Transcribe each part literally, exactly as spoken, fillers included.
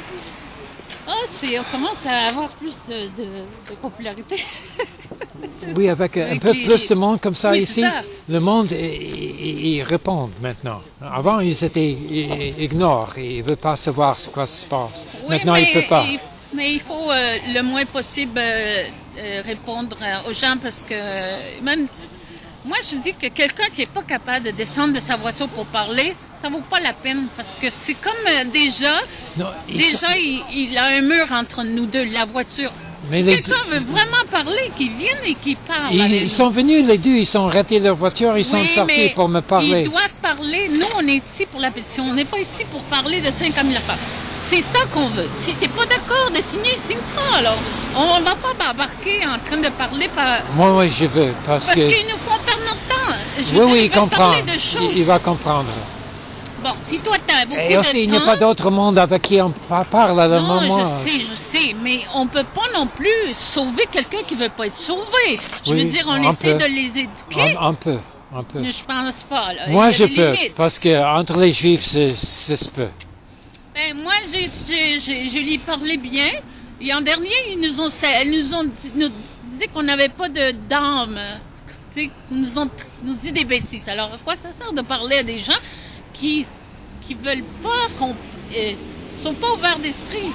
Ah, c'est, on commence à avoir plus de, de, de popularité. Oui, avec un Avec peu les- plus de monde comme ça Oui, ici, c'est ça. le monde, ils ils répondent maintenant. Avant, ils étaient, ils ignorent, ils ne veulent pas savoir ce quoi se passe. Oui, Maintenant, mais ils ne peuvent pas. il, mais il faut euh, le moins possible euh, euh, répondre euh, aux gens parce que euh, même moi je dis que quelqu'un qui n'est pas capable de descendre de sa voiture pour parler, ça vaut pas la peine parce que c'est comme euh, déjà, Non, ils déjà sont- il, il a un mur entre nous deux, la voiture. Mais Si les quelqu'un veut vraiment parler, qu'il vienne et qu'il parle ils, avec ils nous. sont venus les deux, ils ont arrêté leur voiture, ils sont Oui, sortis mais pour me parler. ils doivent parler. Nous, on est ici pour la pétition. On n'est pas ici pour parler de cinq mille affaires. C'est ça qu'on veut. Si tu n'es pas d'accord de signer, signe pas. Alors, on ne va pas embarquer en train de parler par... Moi, oui, je veux, parce, parce que... qu'ils nous font perdre notre temps. Je veux Oui, dire, oui, ils il veulent comprend. parler de choses. Il, il va comprendre. Bon, si toi, tu as beaucoup Et aussi, de il n'y a temps... pas d'autre monde avec qui on pa- parle à le Non, moment. je sais, je sais, mais on peut pas non plus sauver quelqu'un qui veut pas être sauvé. Je Oui, veux dire, on, on essaie peut. de les éduquer. On, on peut, on peut. Mais je pense pas, là. Moi, Il y je a des peux, limites. parce que entre les Juifs, c'est- ça se peut. Ben, moi, j'ai, j'ai, j'ai- je lui parlais bien. Et en dernier, ils nous ont, ils nous ont dit, nous disaient qu'on n'avait pas de d'âme. Tu sais, Ils nous ont nous dit des bêtises. Alors, à quoi ça sert de parler à des gens qui qui veulent pas, qu'on, euh, sont pas ouverts d'esprit?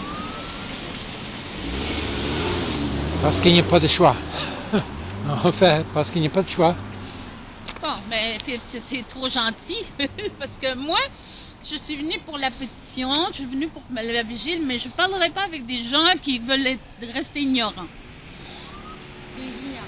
Parce qu'il n'y a pas de choix. En fait, parce qu'il n'y a pas de choix. Bon, mais t'es, t'es, t'es trop gentil. Parce que moi, je suis venue pour la pétition, je suis venue pour la vigile, mais je ne parlerai pas avec des gens qui veulent être, rester ignorants. Des ignorants.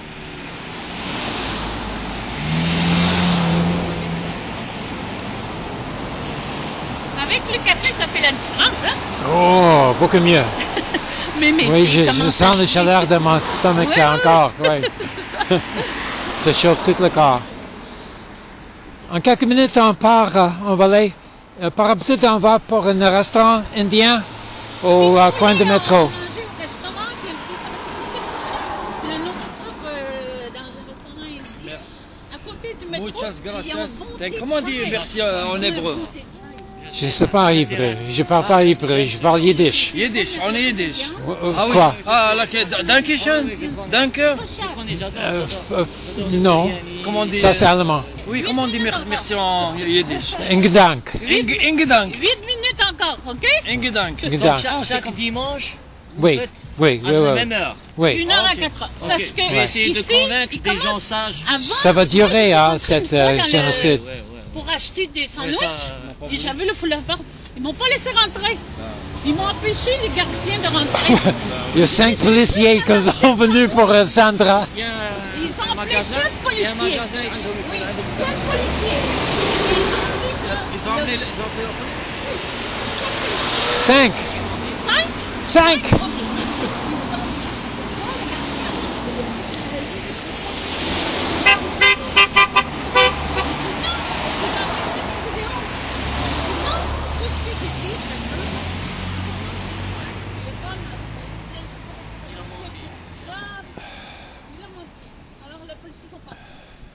Avec le café, ça fait la différence, hein? Oh, beaucoup mieux. Mais mes Oui, filles je, je commencent à sens la chier. chaleur de mon stomach Oui, oui, encore. Oui. C'est ça. Ça chauffe tout le corps. En quelques minutes, on part, euh, on va aller. Euh, par habitude, on va pour un restaurant indien au euh, coin de métro. Manger au restaurant, c'est un petit c'est la nourriture euh, dans un restaurant indien. Merci. À côté du métro. Muchas puis gracias. ils ont bon T'as- thé comment de dire chai. merci euh, en Ouais, hébreu? bon thé de chai. Je ne sais pas hébreu. Je parle pas hébreu. Je parle yiddish. Yiddish, on est Yiddish. Euh, euh, Ah oui. Quoi? Ah, là, que- Dankeschön. Danke. Euh, f- euh, Non. Comment on dit? Ça, c'est allemand. Oui, comment on dit mer- merci en Yiddish? Ingedank. Ing- Ingedank. Huit minutes encore, ok? Ingedank. Donc Ingedank. chaque, chaque dimanche, vous Oui, faites oui, à oui, la oui. même heure. Oui. Une heure Ok. à quatre heures. Ok. Parce que Je vais essayer de ici, convaincre ils des gens commencent sages. avant. Ça va durer, moi, hein, je suis rentrée cette une fois euh, dans le- génocide. Ouais, ouais. Pour acheter des Mais sandwichs. ça, on n'a pas Et j'avais le foulard. Ils m'ont pas laissé rentrer. Ils m'ont empêché, les gardiens, de rentrer. Il y a cinq policiers qui sont venus pour euh, Sandra. Il y a un, Ils ont un appelé magasin. quatre Il y a un policiers. magasin. Ils ont, Oui, quatre policiers. Ils ont dit que... ils ont appelé, ils ont appelé la police. Cinq. Cinq? Cinq. Ok. Alors les policiers sont partis.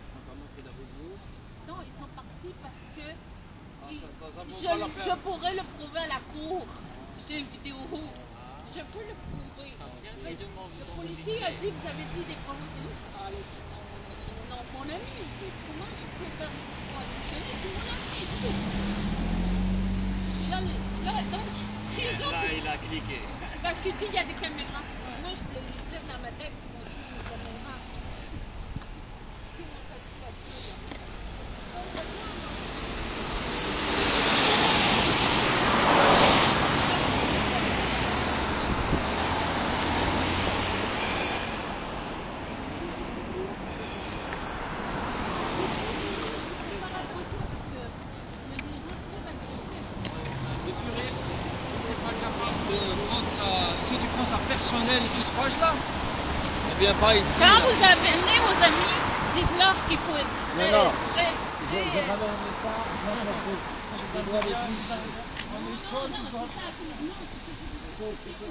Non, ils sont partis parce que ils- je, je pourrais le prouver à la cour. J'ai une vidéo. Je peux le prouver. Mais le policier a dit que vous avez dit des promotions. Ah, le- non, mon ami, comment je peux faire des promotions? C'est mon ami. Là, le- là, donc, si les autres, Là, il a cliqué. parce qu'il dit qu'il y a des caméras. Moi, je peux lui dire dans ma tête, moi aussi, il y a des caméras. Si tu prends ça personnel et tu te fâches là, eh bien pas ici. Quand vous amenez vos amis, dites-leur qu'il faut être très, Non, non. très, très, euh, non, non, c'est ça,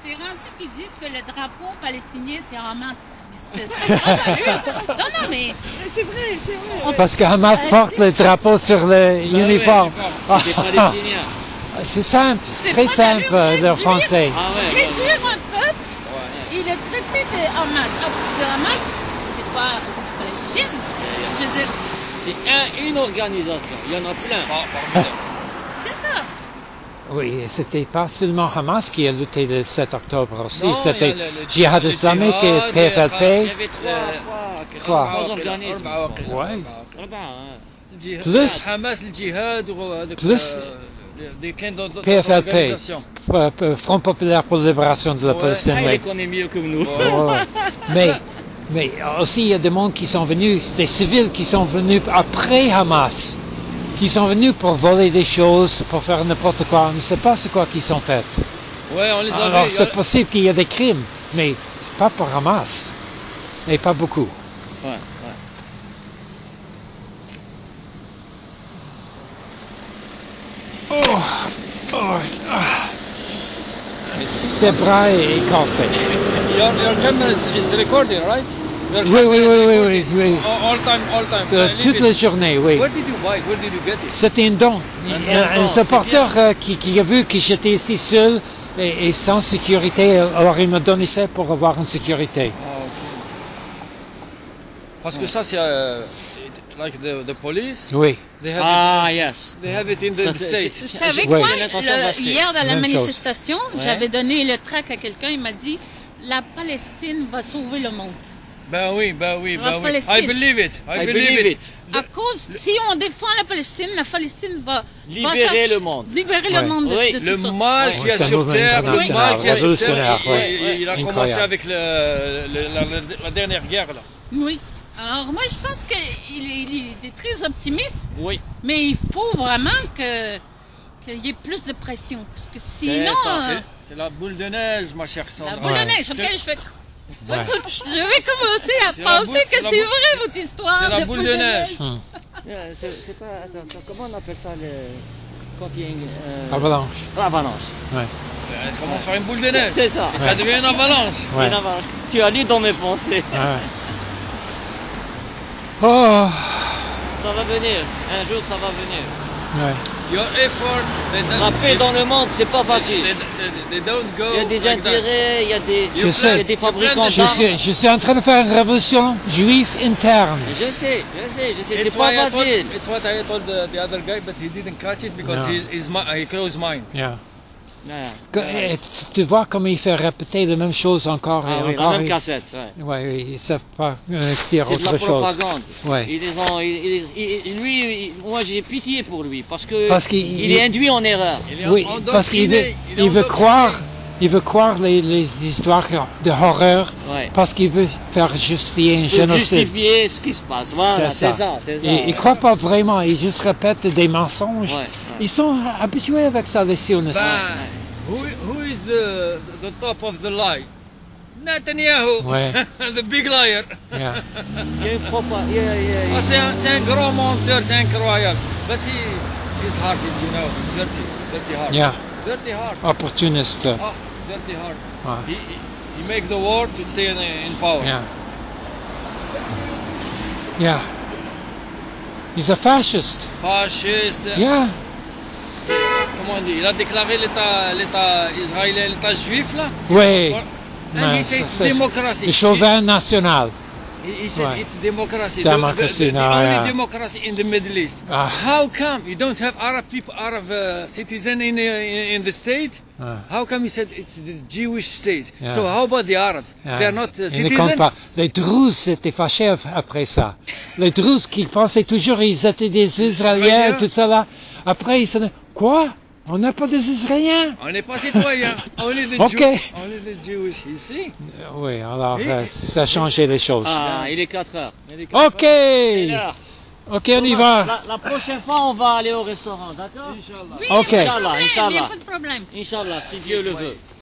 c'est rendu qu'ils disent que le drapeau palestinien, c'est Hamas. C'est c'est pas d'allure. Non, non, mais C'est vrai, c'est vrai. on- Parce que Hamas Euh, porte le drapeau sur le uniforme. Ah, C'est des Palestiniens. ah, c'est simple, C'est très pas simple, d'allure, euh, le réduire. français. Ah ouais, ouais, ouais. réduire un peuple et le traiter de Hamas. Ah, de Hamas, c'est pas Palestine. Je veux dire, C'est un, une organisation. Il y en a plein. c'est ça. Oui, et c'était pas seulement Hamas qui a lutté le sept octobre aussi, Non, c'était il y a le- le- Djihad le islamique djihad, et P F L Il y P. avait trois, Trois. trois, trois organismes. Ouais. Arba'a, hein. الجهاد- Plus- حماس الجهاد وهذاك Plus- دي كاين d'autres P F L P, organisations. euh, euh, Front populaire pour la libération de la Ouais. Palestine. Ah, il oui. les connaît mieux que nous. Ouais, ouais. Mais, mais aussi, il y a des gens qui sont venus, des civils qui sont venus après Hamas, qui sont venus pour voler des choses, pour faire n'importe quoi. On ne sait pas ce quoi qu'ils sont faits. Ouais, on les a Alors, vus. c'est possible qu'il y ait des crimes, mais c'est pas pour Hamas. Et pas beaucoup. Ouais, ouais. Oh, oh, ah. Ses bras est cassé. Your, your camera is, is recording, right? Your Oui, camera oui, is oui, oui, recording. oui, oui. All, all time, all time. Euh, Uh, leave toute it. la journée, oui. Where did you buy it? Where did you get it? C'était un don. Un Un, don, un c'est supporter euh, qui, qui a vu que j'étais ici seul et, et sans sécurité, alors il m'a donné ça pour avoir une sécurité. Ah, ok. Parce que ça, c'est euh, it- like the, the police. Oui. They have, Ah, yes. it, they have it in the, Ça, the c'est- state. Vous savez Ouais. quoi? J'ai l'intention Le- d'acheter. hier, dans la Même chose. manifestation, Ouais. j'avais donné le tract à quelqu'un. Il m'a dit la Palestine va sauver le monde. Ben oui, ben oui, La ben oui. Palestine. I believe it. I, I believe, believe it. it. À cause, si on défend la Palestine, la Palestine va va Libérer s'ach- le monde. Libérer Ouais. le monde de, Oui, de Le toutes sortes. mal Ouais. qu'il y a C'est un sur mouvement Terre, le international, mal qu'il y a sur révolutionnaire, Terre, ouais. il, il- il a Incroyable. commencé avec le, le- la, la- la dernière guerre là. Oui. Alors moi, je pense qu'il est, il est très optimiste, Oui. mais il faut vraiment que qu'il y ait plus de pression. Parce que sinon, ça, euh, C'est- C'est la boule de neige, ma chère Sandra. la boule Ouais. de neige, ok, je fais... Ouais. Écoute, je vais commencer à C'est la penser boule- que c'est la c'est boule- vrai votre histoire c'est la de boule de neige. Hum. Euh, C'est c'est pas. Attends, attends, comment on appelle ça le. Quand il y a une. euh, Avalanche. L'avalanche. Elle commence par une boule de neige. C'est ça. Et ça devient une avalanche. Ouais. Une avalanche. Tu as lu dans mes pensées. Ouais. Oh. Ça va venir. Un jour, ça va venir. Ouais. Your effort, they don't, La paix dans le monde, c'est pas facile. they, they, they don't go Il y a des like that. intérêts, il y a des, Je il sais. y a des fabricants Je d'armes. suis, je suis en train de faire une révolution juive interne. Je sais, je sais, je sais, It's c'est pas why I told, facile. it's what I told the, the other guy, but he didn't catch it because No. he's, he's, mi- he closed mind. Yeah. Ouais. Que- Ouais. et tu- tu vois comment il fait répéter la même chose encore Ah et oui, la encore. même et- cassette, ouais. Ouais, oui, ils savent pas euh, dire C'est de la autre chose. propagande. Ouais. Ils les ont, ils- ils- ils- lui, il- moi j'ai pitié pour lui parce que Parce qu'il- il est induit en erreur. Il est Oui, endoctriné, parce qu'il veut, il est il veut endoctriné. croire, il veut croire les, les histoires de horreur Ouais. parce qu'il veut faire justifier un Pour génocide. justifier ce qui se passe. Voilà, C'est c'est ça. ça, c'est ça. Et il croit pas vraiment, il juste répète des mensonges. Ouais, ouais. Ils sont habitués avec ça, les sionistes. Ben, who, who is the, the top of the lie? Netanyahu, Ouais. the big liar. Yeah. Il y a une propa- il y a- il y a- il y a- Ah, c'est un, c'est un grand menteur, c'est incroyable. But he, his heart is, you know, it's dirty, dirty heart. Yeah. Dirty heart. Opportuniste. Ah, dirty heart. Ouais. He, he, he make the war to stay in, in power. Yeah. Yeah. He's a fascist. Fasciste. Yeah. Comment on dit? Il a déclaré l'État, l'État israélien, l'État juif là. Oui. And Ouais, he said ça- it's ça- democracy. Le chauvin national. He, he said Ouais. it's democracy. Democracy, the, the, the no, only yeah. democracy in the Middle East. Ah. How come you don't have Arab people, Arab uh, citizen in, uh, in in the state? Ah. How come he said it's the Jewish state? Yeah. So how about the Arabs? Yeah. They are not uh, Ils ne comptent citizens. pas. Les Druzes étaient fâchés af- après ça. Les Druzes qui pensaient toujours qu'ils étaient des Israéliens, Israéliens. tout ça là. Après, ils se disent, quoi? On n'a pas des Israéliens? On n'est pas citoyens. Only the Ok. Jew- Only the Jewish. You see? Euh, Oui, alors Et- euh, ça a changé les choses. Ah, il est quatre heures. Il est quatre Ok! heures. Il est l'heure. Ok, on y va. La, la prochaine fois, on va aller au restaurant, d'accord? Inshallah. Oui, Ok. il n'y a pas de Inch'Allah, problème, il n'y a Inch'Allah. pas de problème. Inch'Allah, si Dieu le veut.